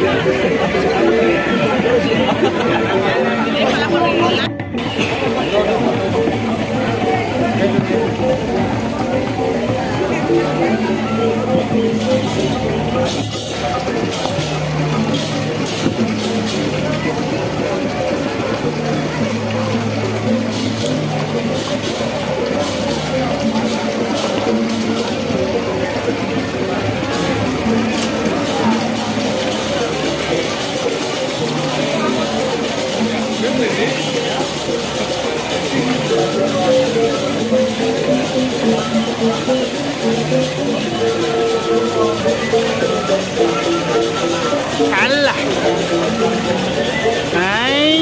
Alah. Hai.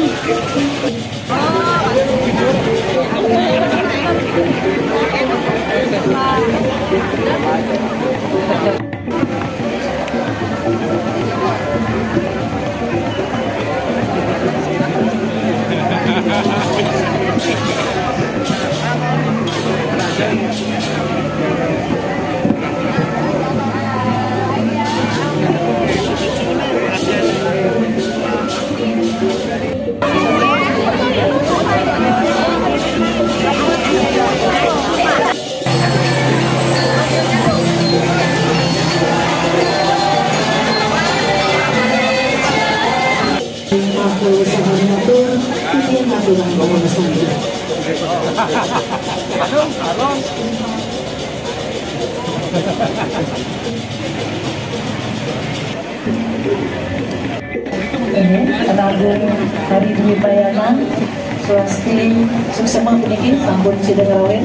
Penanggung Hari Dwi Bayanan Swasti Suksema puniki sampun sidang rawin.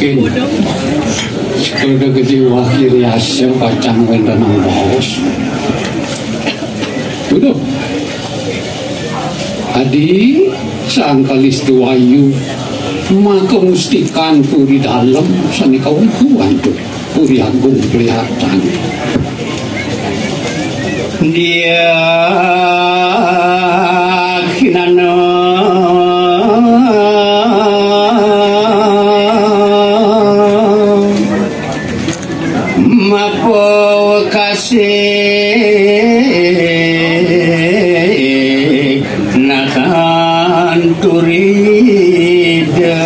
mungkin sudah kecewa kiri hasil kacang wenda nang bos udah adi sang kalis duayu maka mustikan puri dalam sani kawan tuh puri agung kelihatan dia kinano mapo kasih nakan turida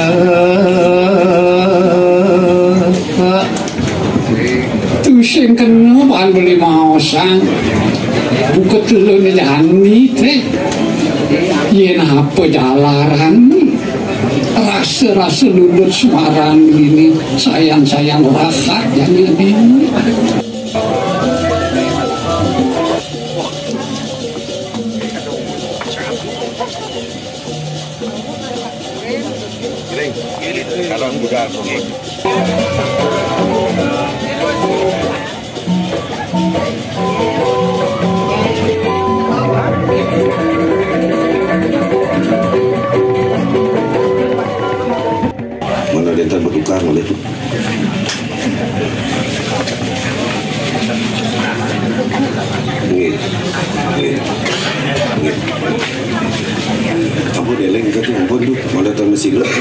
tusing kena pan beli maosang buka telur ni jani teh yen apa jalaran rasa-rasa lulus suaran ini sayang-sayang rakat jadi ini kalau muda mana dia bertukar oleh itu ampun eleng kata ampun tu mana tak mesin lah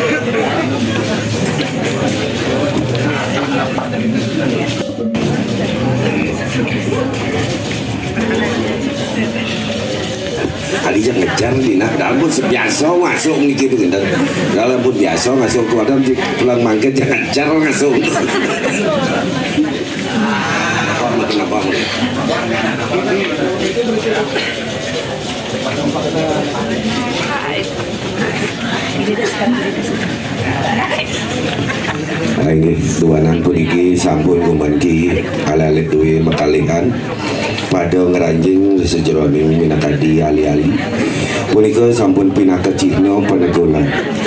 kali jangan ngejar di nak dalam pun biasa masuk ni gitu kan dalam pun biasa masuk tu ada pulang mangket jangan ngejar masuk kenapa ini duanan puniki sampun kumanki ala-ala duwe makalihan pada ngeranjing sejeroning minakadi ali-ali punika sampun pinaka cihno penegulan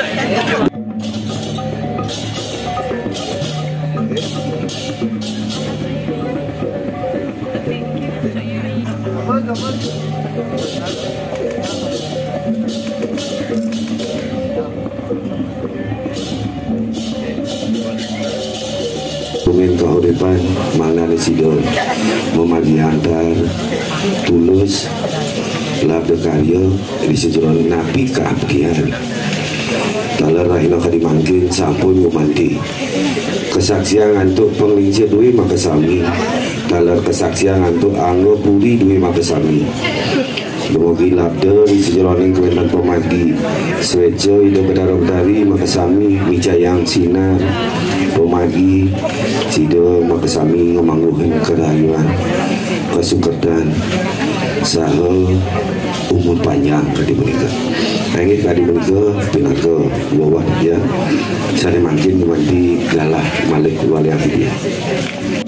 Tumen kehidupan mana residor memagi antar tulus labda karya di sejeroning nabi keabdian talar rahina kadimangkin sampun gumanti kesaksian untuk penglincir duwe maka sami talar kesaksian untuk anggo puri duwe maka sami Dumugi labda di sejeroning kewentan pemadi Swejo ida bedarok dari makasami Micayang sinar Pemadi Sido makasami ngemangguhin kerayuan Kesukerdan Saha umur panjang kadi menika Rengit kadi menika Pinaka bawah dia Sari mangkin di galah Malik wali dia